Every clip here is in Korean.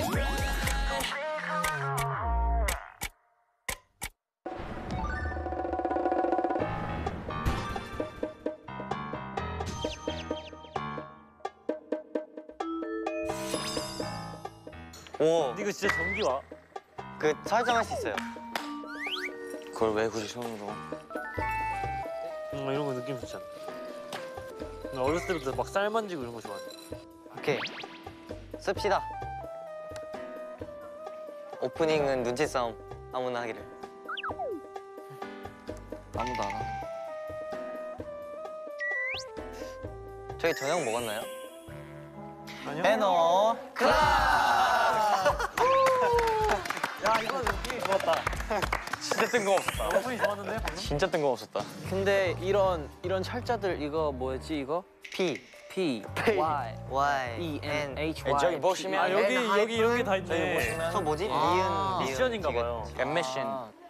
오. 이거 진짜 전기 와? 그 설정할 수 있어요. 그걸 왜 굳이 손으로? 이런 거 느낌 좋잖아. 나 어렸을 때부터 막 쌀 만지고 이런 거 좋아해. 오케이. 씁시다. 오프닝은 눈치 싸움 아무나 하기를. 아무도 안 하네. 저희 저녁 먹었나요? 아니요. 배너 클라. 야 이거 느낌이 좋았다. 진짜 뜬금없었다. 너무 좋았는데 방금? 진짜 뜬금없었다. 근데 이런 철자들 이거 뭐였지 이거? P P, Y, Y E, N, N H, 네, Y. 저기 보시면 아 여기 N 여기 이런 게 다 저기 있네. 보시면 저 뭐지? 아, 리은 미션인가 봐요. 엠메신.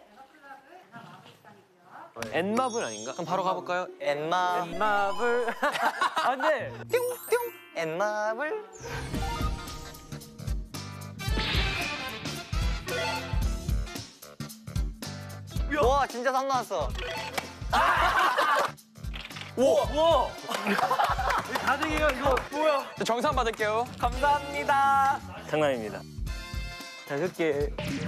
엔마블 아닌가? 그럼 바로 가볼까요? 엔마 마블. 아 근데 뿅뿅 엔마블. 와 진짜 3 나왔어. 우와. 이 가득이가 이거 뭐야? 저 정산 받을게요. 감사합니다. 장난입니다. 잘 쓸게.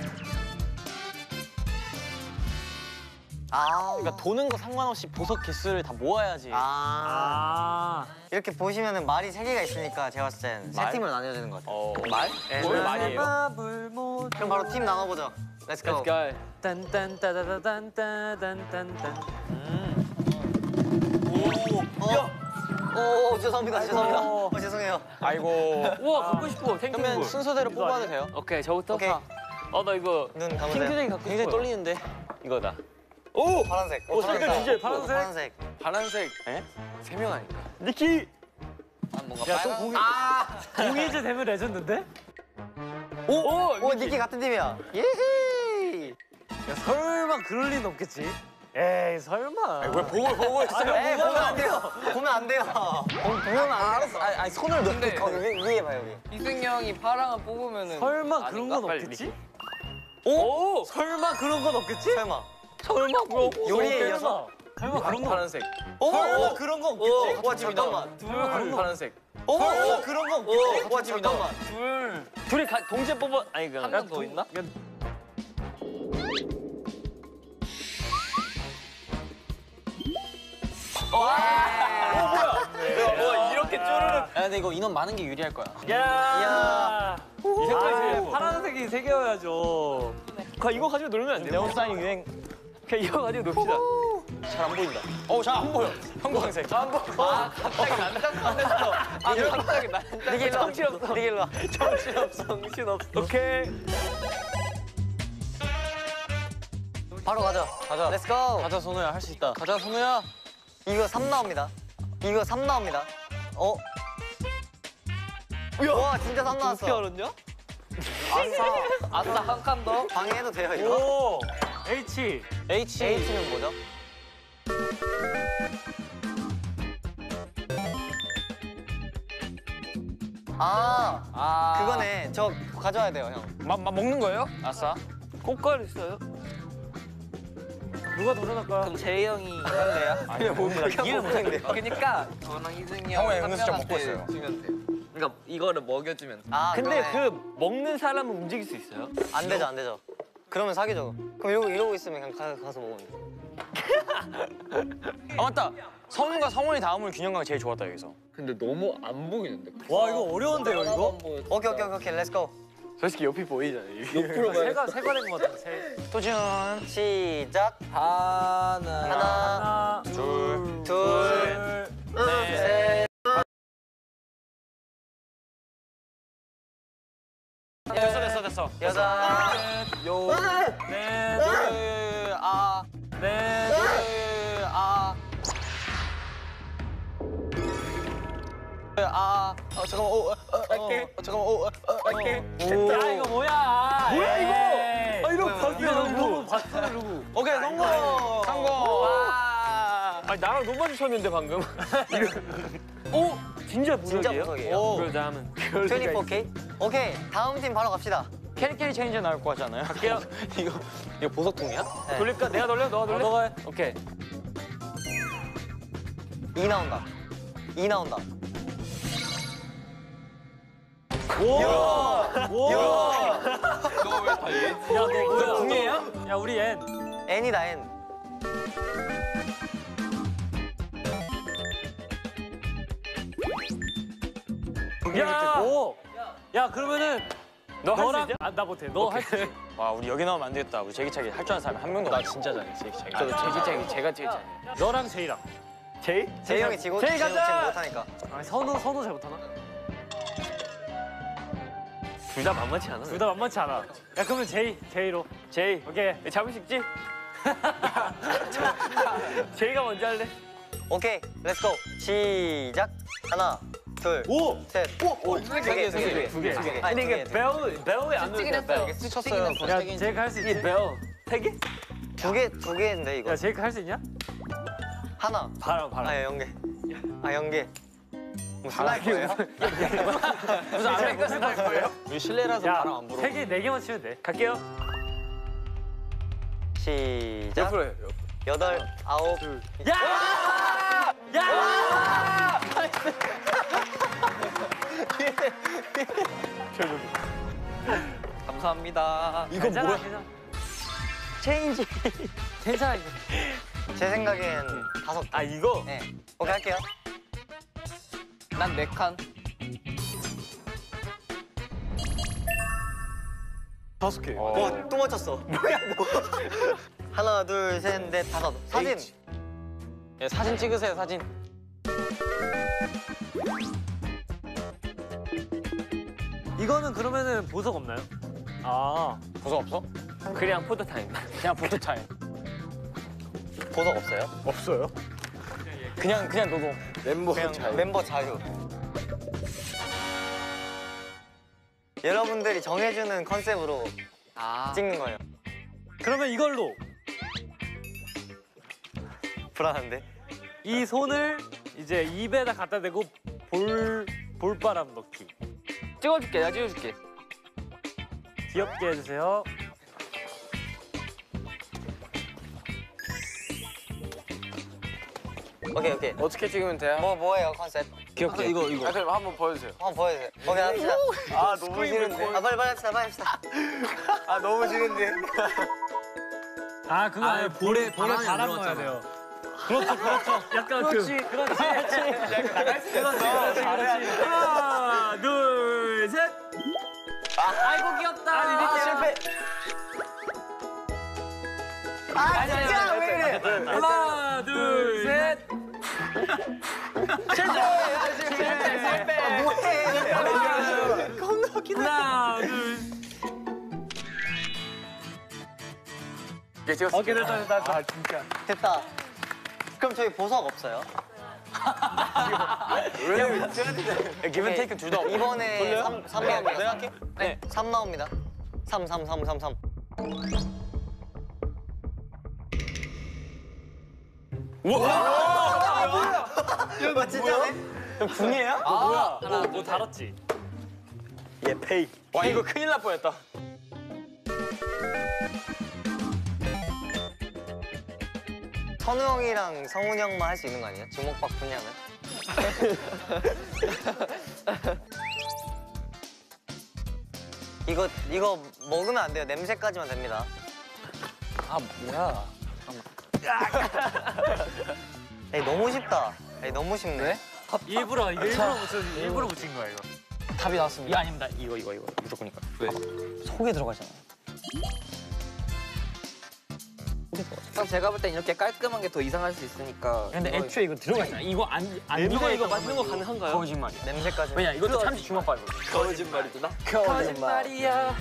그러니까 도는 거 상관없이 보석 개수를 다 모아야지. 이렇게 보시면은 말이 3개가 있으니까 제가 봤을 땐 세 말? 팀으로 나뉘어지는 것 같아요. 말? 뭘 말이에요? 마블 모. 그럼 바로 팀 나눠보죠. Let's go. Let's go. 딴딴따다다단따단딴딴. 오 죄송합니다. 죄송해요. 아이고. 우와 갖고 싶어. 그러면 탱탱볼. 순서대로 이거 뽑아도 아니야? 돼요? 오케이 저부터. 오케이. 나 이거 눈 감으세요. 핑크색이 갖고 굉장히 싶어요. 떨리는데. 이거다. 오 파란색. 오, 색깔 진짜 파란색? 파란색. 파란색. 에? 3명 아닐까? 니키. 뭔가 야 또 공이. 공이제 되면 레전드인데? 오 니키 같은 팀이야. 예헤이. 야 설마 그럴 리는 없겠지? 에이 설마. 왜 보고 있어요? 에이 보면 안 돼요. 보면 안 돼요. 보면 안 돼요. 아니 손을 근데 거기 위에 봐요 여기. 이승이 형이 파랑을 뽑으면은 설마 그런 아닌가? 건 빨리 없겠지? 오! 설마 그런 건 없겠지? 설마. 설마 뭐? 요리에 이어서. 설마 그런 건 파란색. 설마 그런 건 없겠지? 와 잠깐만. 설마 그런 건 파란색. 설마 그런 거 없겠지? 와 잠깐만. 둘이 동시에 뽑아 아니 그 한 명 더 있나? 뭐야 이렇게 쪼르륵. 야, 근데 이거 인원 많은 게 유리할 거야. 야. 이 색깔이 아, 파란색이 세 개여야죠. 이거 가지고 놀면 안 돼요? 네온사인 유행. 그냥 이거 가지고 놉시다. 잘 안 보인다. 잘 안 보여. 형광색. 안 보. 갑자기 난장판했어. 이런 갑자기 니게 일로 와. 정신없어. 니게 일로 와. 정신없어. 오케이. 바로 가자. 가자. Let's go. 가자, 선우야. 할 수 있다. 가자, 선우야. 이거 3 나옵니다. 이거 3 나옵니다. 와 진짜 3 나왔어. 어떻게 알았냐? 아싸 한 칸 더. 방해해도 돼요 이거? 오. H. H는 뭐죠? 그거네. 저 가져와야 돼요 형. 먹는 거예요? 아싸. 꽃갈 있어요? 누가 도전할까? 그럼 제이 형이 할래요? 아니, 뭡니다. 이해를 못하는데. 그러니까 저랑 이승이 형은 형 음료수 좀 먹고 있어요. 주면 돼. 그러니까 이거를 먹여주면 돼. 근데 그러네. 그 먹는 사람은 움직일 수 있어요? 안 되죠 안 되죠. 그러면 사기죠. 그럼 이러고 있으면 그냥 가서 먹으면 돼. 아, 맞다. 성훈과 성훈이 다음으로 균형감이 제일 좋았다, 여기서. 근데 너무 안 보이는데. 와 이거 어려운데요 이거? 오케이 렛츠고. 솔직히 옆이 보이잖아. 옆으로 새가 된 것 같아. 새. 도전 시작. 하나. 하나 둘. 셋. 됐어. 여섯. 넷. 넷. 잠깐만. 야 이거 뭐야? 뭐야 이거? 이거 봤어요 누구? 봤어요 누구? 오케이, 성공. 아니 나랑 너무 마주쳤는데 방금. 오 진짜 진짜 부석이에요? 부석이에요. 그 다음은 24K? 오케이, 다음 팀 바로 갑시다. 캐리캐리 체인지 나올 것 같지 않아요? 갈게요. 이거 보석통이야? 네. 돌릴까? 내가 돌려? 너가 돌려? 너가 해. 오케이. 2 나온다. 2 나온다. 너왜 달리? 야너 뭐야? 궁예야? 야 우리 N. N이다, N. 야. 오. 야 그러면은 너 할 수 너랑 있냐? 나 못해. 너 할 수 있지? 와 우리 여기 나오면 안 되겠다. 우리 제기차기 할 줄 아는 사람이 한 명도 없어. 나 진짜 잘해 제기차기. 저도 제기차기 제가 제일 잘해. 너랑 제이랑. 제이? 제이 형이 지금 제이 가자! 못하니까. 아니 선우 잘 못하나? 둘 다 만만치 않아. 둘 다 만만치 않아. 야 그러면 제이로. 제이. 오케이. 잡을 수 있지? 제이가 먼저 할래? 오케이, 렛츠고. 시작. 하나, 둘, 셋. 두 개. 근데 이게 배우에 안 넣어도 돼. 스쳤어요. 야 제이크 할 수 있지? 배우. 세 개? 두 개인데 이거. 야 제이크 할 수 있냐? 하나. 바람. 아, 연계. 아, 연계. 뭐 스나이퍼예요? 무슨 아메리카 스나이퍼 거예요? 우리 실내라서 바람 안 불어. 3개, 4개만 치면 돼. 갈게요. 시작. 옆으로 해. 여덟, 아홉. 감사합니다. 이건 뭐야? 체인지. 괜찮아 이거. 제 생각엔 5개. 아 이거? 네. 오케이, 할게요. 난 4칸. 5개. 와, 또 맞췄어. 뭐야, 너. 하나, 둘, 셋, 넷, 다섯. 사진. 예, 사진 찍으세요 사진. 이거는 그러면은 보석 없나요? 아 보석 없어? 그냥 포토타임. 그냥 포토타임. 보석 없어요? 없어요? 그냥 노동. 멤버 자유. 여러분들이 정해주는 컨셉으로 찍는 거예요. 그러면 이걸로 불안한데? 이 손을 이제 입에다 갖다 대고 볼바람 넣기. 찍어줄게, 내가 찍어줄게. 귀엽게 해주세요. 오케이. 어떻게 찍으면 돼요? 뭐예요, 컨셉? 귀엽게. 이거. 아, 그럼 한번 보여주세요. 한번 보여주세요. 오케이, 합시다. 아, 너무 싫은데. 아, 빨리 합시다. 아, 너무 싫은데. 아 그거 아니에요. 볼에 바람 넣어야 돼요. 그렇죠. 약간 그렇지. 나갈 수 있어. 하나, 둘, 셋. 아이고 귀엽다. 아, 실패. 아, 진짜 왜 이래? 하나, 둘, 셋. 실패. 아, 뭐해? 겁나 웃기다. 하나, 둘. 오케이, 찍었어. 오케이 됐다. 아, 진짜. 됐다. 그럼 저희 보석 없어요? 왜? 기분 테이크 둘 다 없어. 이번에 3 나옵니다. 내가 할게. 네, 3 나옵니다. 3. 뭐야? 진짜네? 궁이에요? 뭐야? 뭐 달았지? 예, 페이. 와, 이거 큰일 날 뻔했다. 선우 형이랑 성훈이 형만 할 수 있는 거 아니에요? 주먹밥 분야는? 이거 먹으면 안 돼요. 냄새까지만 됩니다. 아, 뭐야. 에이, 너무 쉽다. 에이, 너무 쉽네. 일부러 붙인 거야 이거. 답이 나왔습니다. 이거 아닙니다. 이거. 무조건 이거. 왜? 속에 들어가잖아. 형 제가 볼 땐 이렇게 깔끔한 게 더 이상할 수 있으니까. 근데 애초에 이거 들어가잖아. 이거 안 냄새 이거 맞는 거 가능한가요? 거짓말이야. 냄새까지. 왜냐, 이것도 참치 주먹밥이거든. 거짓말이구나. 거짓말이야.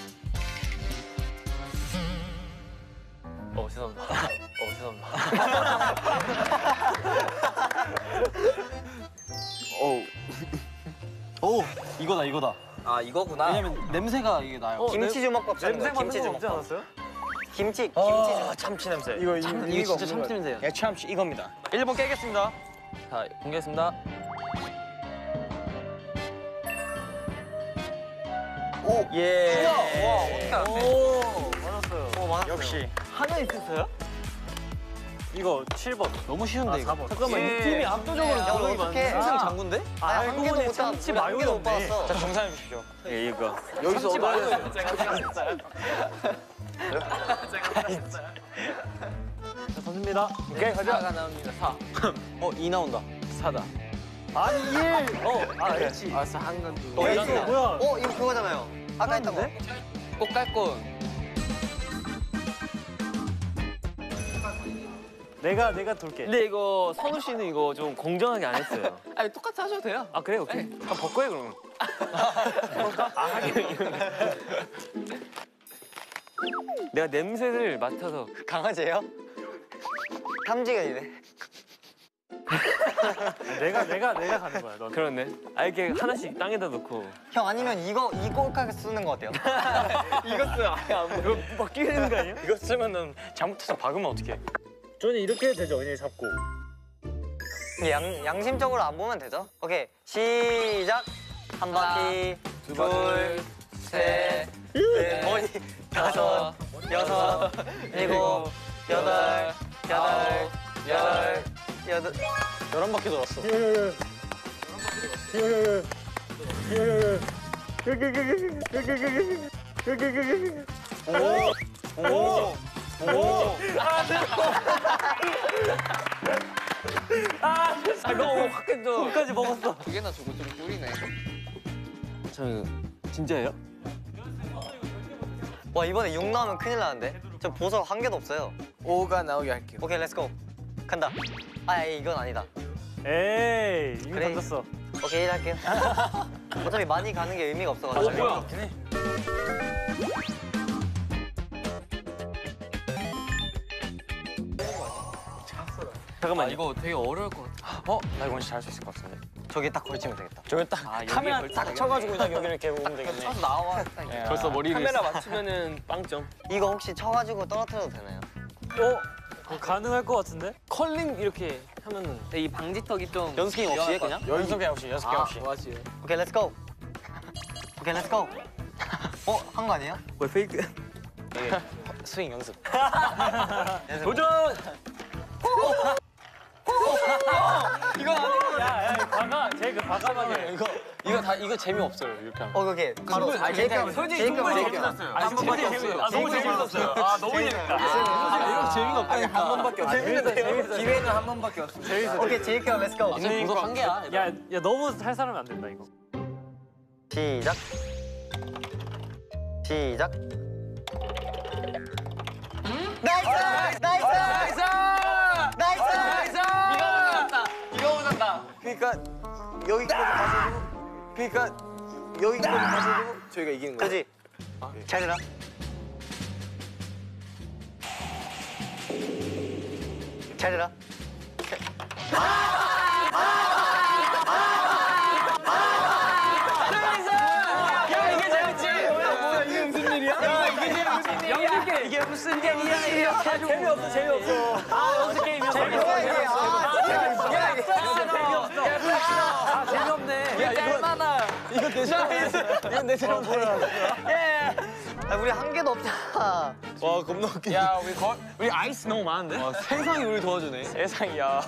죄송합니다. 이거다. 아 이거구나. 왜냐면 냄새가 이게 나요. 김치 주먹밥 짜는 냄새 거야. 맡는 김치 거 없지 주먹밥. 않았어요? 김치 참치 냄새. 이거 진짜 참치 냄새예요. 예, 참치 이겁니다. 1번 깨겠습니다. 자 공개했습니다. 예. 와, 어떻게 알았어? 오 맞았어요. 맞았어요. 역시. 하나 있었어요? 이거 7번. 너무 쉬운데 이거. 4번. 잠깐만 이 팀이 압도적으로 야, 너 들어가면 어떡해? 항상 장군데? 한 개도 못 참치 봤어. 한 개도 못 마요네즈. 봤어. 자 정산해 주십시오. 예 이거. 여기서 얻어야 자 던집니다. 오케이 가자. 4가 나옵니다. 4. 2 나온다. 4다. 아니 1. 아 H. 알았어, 한 건 두. 어, H 이거 뭐야? 이거 그거잖아요. 아까 했던 거. 꽃갈콘. 내가 돌게. 근데 이거 선우 씨는 이거 좀 공정하게 안 했어요. 아니, 똑같이 하셔도 돼요. 아 그래 오케이. 한번 바꿔요 그러면. 내가 냄새를 맡아서 강아지예요? 탐지견이네. 내가 가는 거야. 넌. 그렇네. 아 이렇게 하나씩 땅에다 놓고. 형 아니면 이 꼴깍 쓰는 거 어때요? 이거 쓰 아예 안 이거 바뀌게 되는 거 아니야? 이거 쓰면은 잘못해서 박으면 어떡해? 저는 이렇게 해도 되죠. 그냥 잡고. 양심적으로 안 보면 되죠? 오케이 시작. 한 바퀴, 둘, 셋, 넷, 머리, 다섯, 여섯, 일곱, 여덟, 11바퀴 돌았어. 아 너무 확했죠. 끝까지 먹었어. 두 개나 주고 좀 꿀이네. 저 진짜예요? 와 이번에 6 나오면 큰일 나는데? 저 보석 한 개도 없어요. 5가 나오게 할게요. 오케이 렛츠고 간다. 아 이건 아니다. 에이 이거 그래. 던졌어. 오케이 1 할게요. 어차피 많이 가는 게 의미가 없어가지고. 뭐야? 잠깐만 이거 되게 어려울 것 같아. 나 이건 진짜 할 수 있을 것 같은데. 저기 딱 걸치면 되겠다. 저기 딱 카메라 딱 쳐가지고 딱 여기를 이렇게 오면 되겠네. 쳐서 나와. 벌써 머리를 카메라 맞추면은 빵점. 이거 혹시 쳐가지고 떨어뜨려도 되나요? 그거 가능할 것 같은데? 컬링 이렇게 하면은 이 방지턱이 좀 연습 게임 없이 해 위험할 그냥? 연습 게임 없이 연습 게임 없이. 좋아지. 오케이 렛츠고. 오케이 렛츠고. 한 거 아니에요? 왜 페이크? 스윙 연습. 도전! 이거 아니고. 야, 과가 제일 과감하게. 이거 재미없어요 이렇게 하면. 오케이 바로. 제이크 솔직히 충분히 재밌었어요. 한 번밖에 없어요. 너무 재밌었어요. 너무 재밌다. 이거 재미가 없다니까. 한 번밖에 없어. 재밌어. 기회는 한 번밖에 없어. 오케이 제이크 렛츠고. 지금 보석 한 개야. 야, 너무 살 사람이 안 된다 이거. 시작. 시작. 나이스! 나이스! 나이스! 이거 오셨다. 그러니까 여기까지 가셔도 그러니까 여기까지 가셔도 저희가 이기는 거예요. 그지? 잘 들어. 잘 들어. 야 이게 재밌지. 이게 무슨 게임이야? 재미없어. 연습 게임이야. 뭐야 이게? 재미없네. 이건 내 잘못이야. 우리 한 개도 없잖아. 와 겁나 웃기. 야 우리 아이스 너무 많은데? 세상이 우리 도와주네. 세상이야.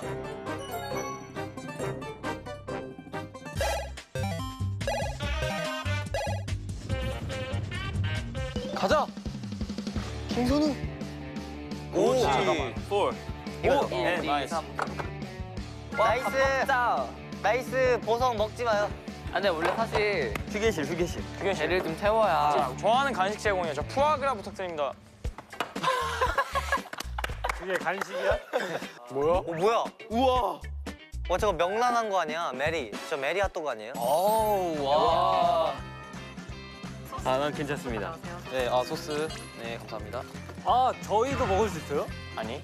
가자. 김선우. 오 잠깐만. 4. 이거. 1, 2, 3. 나이스. 먹자. 나이스. 보석 먹지 마요. 아, 근데 원래 사실 휴게실. 배를 좀 태워야. 좋아하는 간식 제공이요. 저 푸아그라 부탁드립니다. 그게 간식이야? 뭐야? 우와. 와 저거 명란한 거 아니야? 메리. 저 메리 핫도그 아니에요? 어우, 와. 난 괜찮습니다. 네, 소스. 네, 감사합니다. 아, 저희도 먹을 수 있어요? 아니.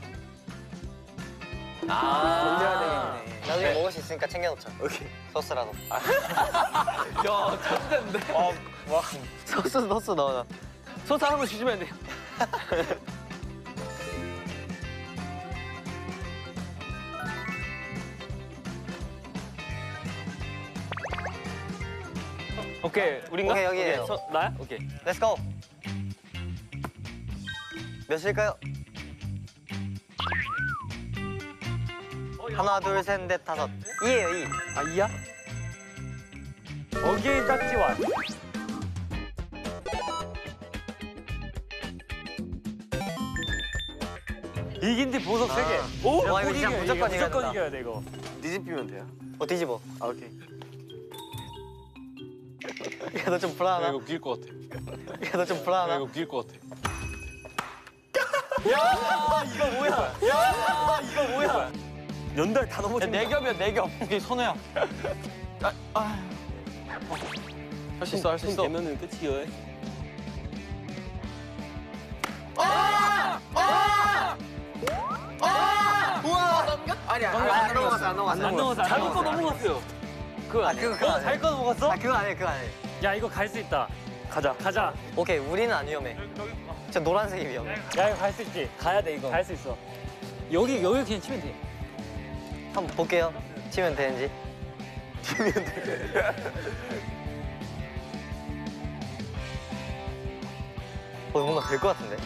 돌려야 되겠네. 나중에 먹을 수 있으니까 챙겨놓자. 오케이. 소스라도. 야, 천재인데. 소스 넣어놔. 소스 한번 주시면 안 돼요? 오케이, 우린가? 오케이, 여기에요. 오케이, 나야? 오케이. Let's go. 몇일까요? 하나, 둘, 셋, 넷, 다섯. 2예요, 2. 아, 2야? 어게인 딱지완. 이긴 뒤 보석 3개. 오! 와, 이거 진짜 무조건 이겨야 된다. 이겨야 돼, 이거. 뒤집히면 돼요? 뒤집어. 아, 오케이. 야, 너 좀 불안하나? 이거 비길 것 같아. 야, 너 좀 불안하나? 이거 비길 것 같아. 연달 다 넘어진다. 내 겹이야, 내 겹. 오케이, 선우야. 할 수 있어, 할 수 있어. 되면은 끝이야. 안 넘어갔어, 안 넘어갔어. 안 넘어갔어. 잘못 거 넘어갔어요. 그거 아니에요. 그거 아니에요. 잘거 넘어갔어? 아, 그거 아니에요, 그거 아니에요. 야 이거 갈 수 있다. 가자. 가자. 오케이, 우리는 안 위험해. 저 노란색이 위험해. 야 이거 갈 수 있지. 가야 돼 이거. 갈 수 있어. 여기 그냥 치면 돼. 한번 볼게요. 치면 되는지. 뭔가 될 것 같은데?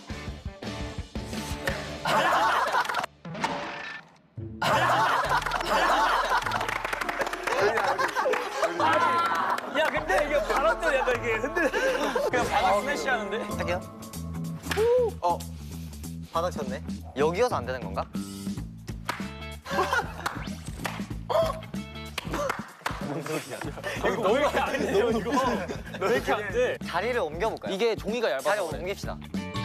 야, 근데 이게 바람도 약간 이게 흔들. 그냥 바람 스매시 하는데? 할게요. 바닥 쳤네. 여기여서 안 되는 건가? 이거 너무 이렇게 안 돼요, 이거. 왜 이렇게 안 돼? 자리를 옮겨볼까요? 이게 종이가 얇아서 자리 그래. 옮깁시다.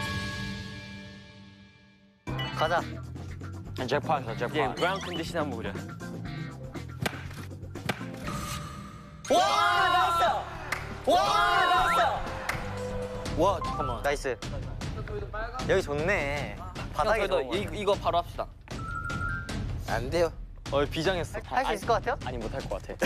가자. 재판이다, 재판. 예, 그라운드 컨디션 한번 보자. 와, 잠깐만. 나이스. 여기 좋네. 바닥이 그래도 너무 이거 바로 합시다. 안 돼요. 비장했어. 할 수 있을 것 같아요? 아니, 못할 것 같아.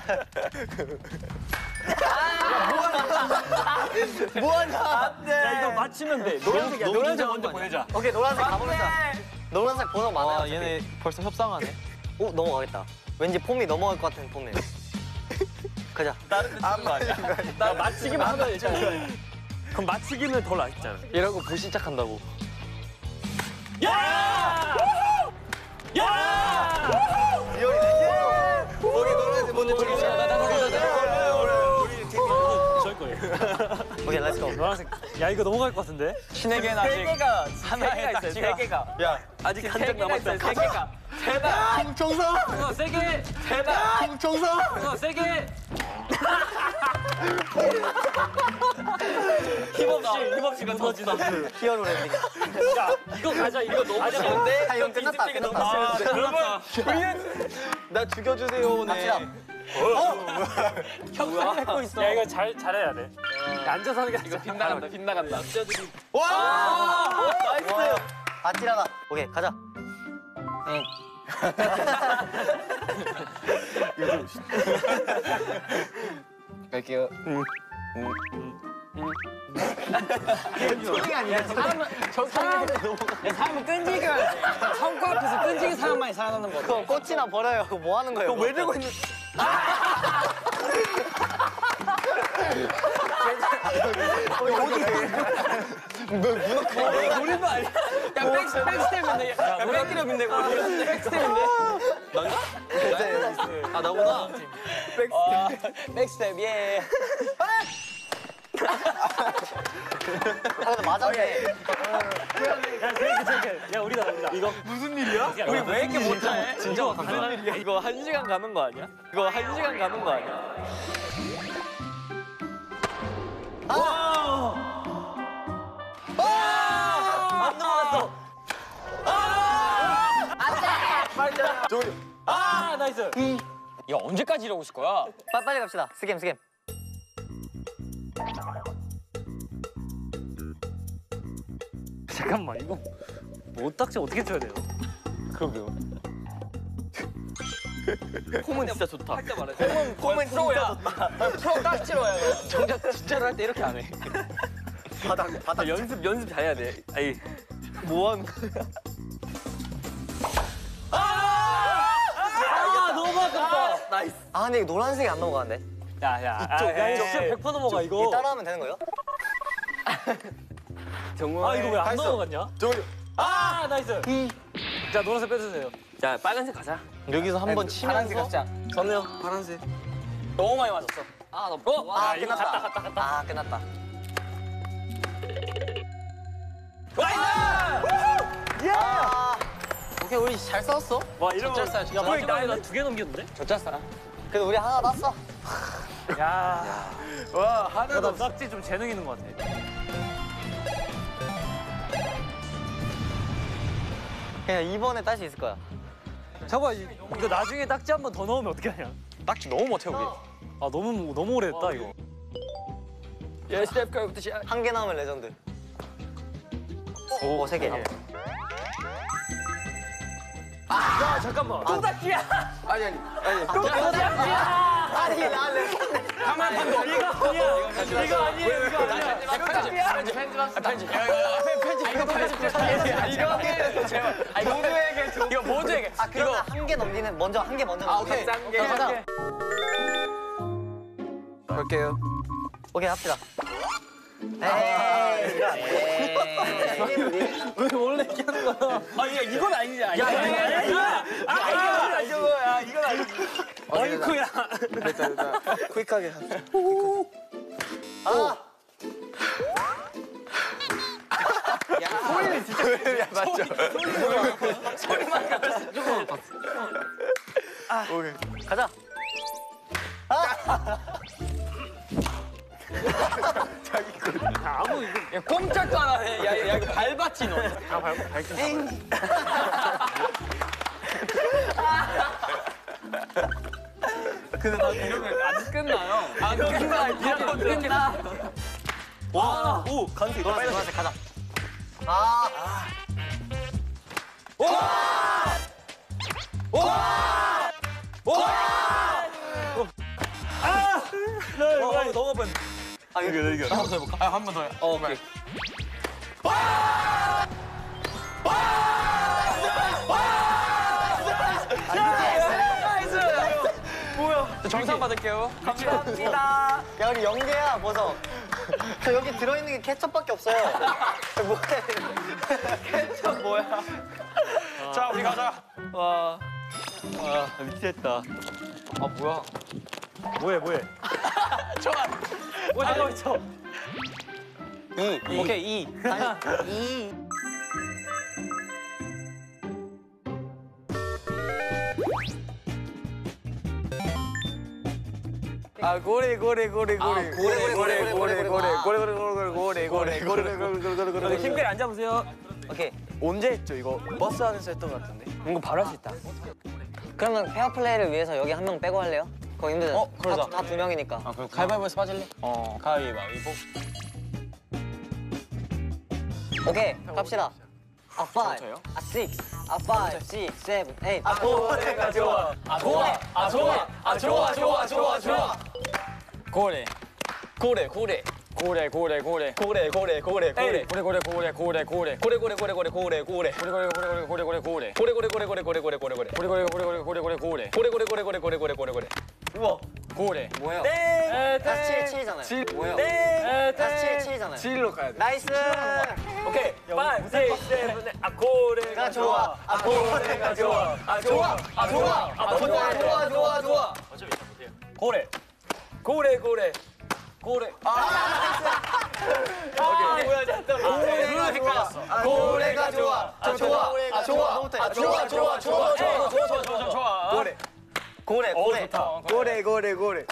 야, 이거 맞히면 돼. 노란색이야. 노란색 먼저 보내자. 오케이, 노란색 가보자. 노란색 번호 많아요. 어차피. 얘네 벌써 협상하네. 오, 넘어가겠다. 왠지 폼이 넘어갈 것 같은 폼이에요. 가자. 나 맞히기만 하면 일단. 그럼 맞히기는 덜 아쉽잖아. 이러고 불시착한다고. 야! 야! 거기 노란색 먼저 저일 거예요. 오케이, 렛츠고. 노란색. 야 이거 넘어갈 것 같은데. 신에겐 아직 하나의 딱지가 있어요. 3개가. 야, 아직 한 장 남았다. 3개가. 제발. 그거 세게. 제발. 그거 세게. 힘없이 무너지다. 히어로 랜딩. 야 이거 가자. 이거 너무 아직 가자. 안 돼? 아, 이건 끝났다. 끝났다. 여러분, 나 죽여주세요. 갑시다. 형상 맺고 있어. 야 이거 잘해야 돼. 앉아서 하는 게 이거 아니라. 빗나간다. 빗나간다. 와! 나이스. 아찔하다. 오케이, 가자. 갈게요. 사람은 끈질겨야 돼. 성과 앞에서 끈질긴 사람만이 살아남는 거. 그거 꽃이나 버려요. 그거 뭐 하는 거예요? 그거 왜 들고 있는? 우리도 아니야. 야, 백스텝인데. 야, 백스텝인데. 백스텝인데. 난가? 아, 나구나. 백스텝, 예. 아, 맞았네. 야 세게. 야 우리다. 이거 무슨 일이야? 우리 왜 이렇게 못해? 진짜 무슨 일이야? 이거 1시간 가는 거 아니야? 이거 1시간 가는 거 아니야? 안 넘어갔어. 아 나이스. 이거 언제까지 이러고 있을 거야? 빨리 갑시다. 스겜. 잠깐만 이거 모딱지 어떻게 쳐야 돼요? 그러게요. 폼은 진짜 좋다. 폼은 프로야. 프로 딱 치러야. 정작 진짜로 할 때 이렇게 안 해. 바닥 연습 잘해야 돼. 아이 뭐 하는 거야? 아 너무 아깝다. 나이스. 아, 근데 이거 노란색이 안 넘어가는데. 야, 진짜 100% 넘어가 이 이거. 따라하면 되는 거예요? 정우. 아 이거 왜 안 넘어갔냐? 아 나이스. 자 노란색 빼주세요. 자 빨간색 가자. 여기서 한 번 치면서 파란색 각자. 선우 형 파란색. 너무 많이 맞았어. 아, 너 아, 이거 끝났다. 갔다. 아, 끝났다. 아, 오케이, 우리 잘 싸웠어. 와 이러면 젖잘싸, 야 젖잘싸. 마지막에 나 2개 넘겼는데? 젖잘싸. 그래도 우리 하나 났어. 야. 와 하나도 나 싹지 좀 재능 있는 것 같아. 그냥 이번에 딸 수 있을 거야. 잠깐 이거 나중에 딱지 한 번 더 넣으면 어떻게 하냐? 딱지 너무 못해 우리. 아 너무 오래 했다 이거. 예 스텝 걸부터 시작. 한 개 나오면 레전드. 오, 세 개. 야 잠깐만. 아니 또 딱지야. 아니, 나 레전드. 가만 한 번. 이거 아니에요. 이거 아니에요. 편집. 이거 모두에게 이거 모두에게. 아, 그러면 한 개 넘기는 먼저 한 개 먼저. 아 오케이. 가자. 볼게요. 오케이, 합시다. 왜 원래 이렇게 하는 거야? 아 이건 아니지. 야 이건 아니야. 이건 아니지. 어이쿠야. 됐다. 퀵하게 합시다. 아, 가자. 아무 이거 야 꼼짝도 안 하네. 야 이거 밟았지 너. 다 밝힌. 근데 나 이러면 안 끝나요. 안 끝나. 와, 오, 간수 있다. 노란색 가자. 아, 너무 번. 아, 이거. 한 번 더 해볼까? 한 번 더 해. 오케이. 정상 받을게요. 감사합니다. 야, 우리 연계야, 보석. 저 여기 들어있는 게 케첩밖에 없어요. 뭐해? 케첩 뭐야? 자 우리 가자. 와, 미치겠다. 아 뭐야? 뭐해? 좋아. 뭐야, 저. 오케이 2. 아, 고래. 힘들게 안 잡으세요. 오케이. 언제 했죠, 이거? 버스 안에서 했던 것 같은데. 이거 바로 할 수 있다. 그러면 페어플레이를 위해서 여기 한 명 빼고 할래요? 그거 힘들잖아. 그러자. 다 두 명이니까. 그럼 가위바위보에서 빠질래? 가위바위보. 오케이, 갑시다. 아, 5, 저요? 아, 6, 아, 5, 6, 7, 8. 아, 고래가 좋아. 아 좋아. 아 좋아. 아 좋아. 고래. 뭐예요? 네, 다시 7, 7이잖아요. 뭐예요? 다시 7, 7이잖아요. 7로 가야 돼. 나이스! 오케이. 5, 6, 7. 아 고래가 좋아. 아 고래가 좋아. 아 좋아. 아 좋아. 아 좋아. 고래. 아 뭐야 잠깐. 고래가 헷갈렸어. 고래가 좋아. 아 좋아. 아 좋아. 아 좋아. 고래. 좋다. 고래. 고래.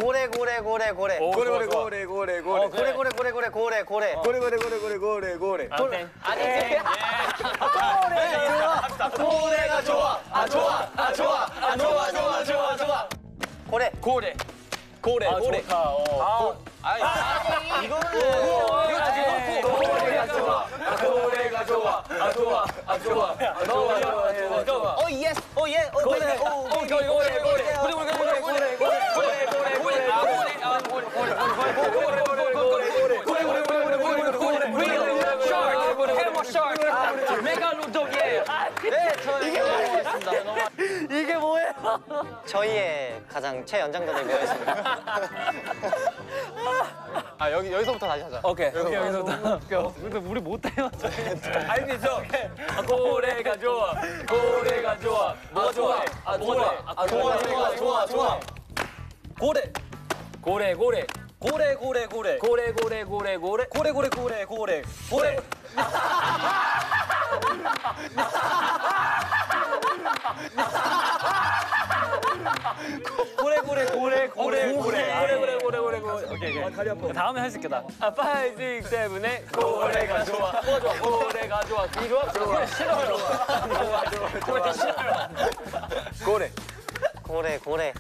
아니. 고래가 좋아. 아 좋아. 고래. 아 좋다. 이거는 고래가 좋아. 아 좋아. 오, 예스! 오, 예! 오, 고래! 메갈로독이에요. 네, 저 이게 뭐예요? 이게 뭐예요? 저희의 가장 최연장전을 맺었습니다. 아 여기서부터 다시 하자. 오케이. 여기서부터. 근데 우리 못해요. 알겠어. 고래가 좋아. 고래가 좋아. 뭐가 좋아? 좋아. 고래. 고래. 고래. 오케이. 다음에 할 수 있겠다. 5, 6, 7에 고래가 좋아. 고래가 좋아. 이 좋아? 고래 싫어요. 고래 싫어요. 고래. 고래.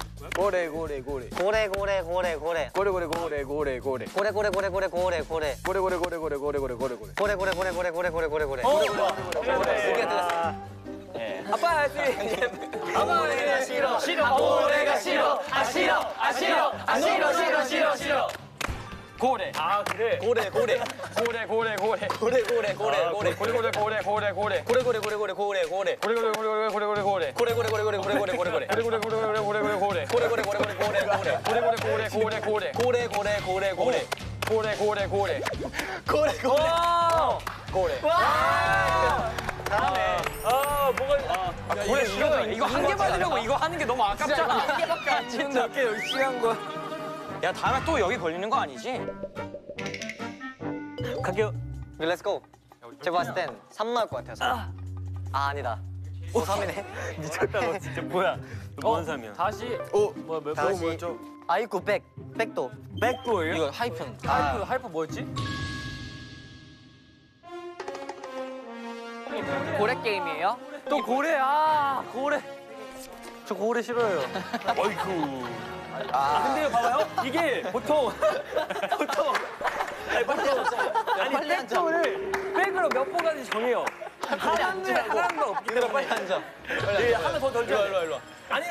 아빠 고래가 싫어. 고래가 싫어. 싫어. 고래. 아 그래. 고래. 잘하네. 고래 싫어. 이거 한 개 받으려고 이거 하는 게 너무 아깝잖아. 한 개밖에 안 치는데 어떻게 열심히 한 거야? 야 다음에 또 여기 걸리는 거 아니지? 갈게요. 렛츠 고. 제가 봤을 땐 3 나올 것 같아서. 아니다. 3이네. 미쳤다 너 진짜 뭐야? 너뭔 삶이야? 다시. 몇 다시. 뭐였죠? 아이쿠 백도. 백도예요? 이거 하이픈. 하이프 뭐였지? 고래 게임이에요? 또 고래. 아 고래. 저 고래 싫어요. 어이쿠. 근데요 봐봐요. 이게 보통 아니 백도를 백으로 몇 번 가는지 정해요. 하나도 없기 때문에 빨리 앉아. 하나 더 던져. 일로. 아니.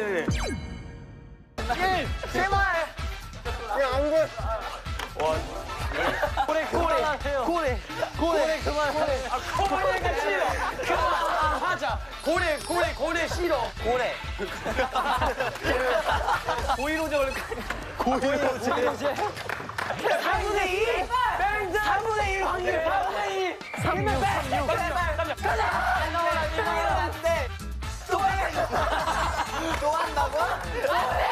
고래가 싫어. 그만하자. 고래 싫어. 고래. 고의로제. 3분의 2? 3분의 1 확률. 4분의 2. 36. 가자. 또 한다고?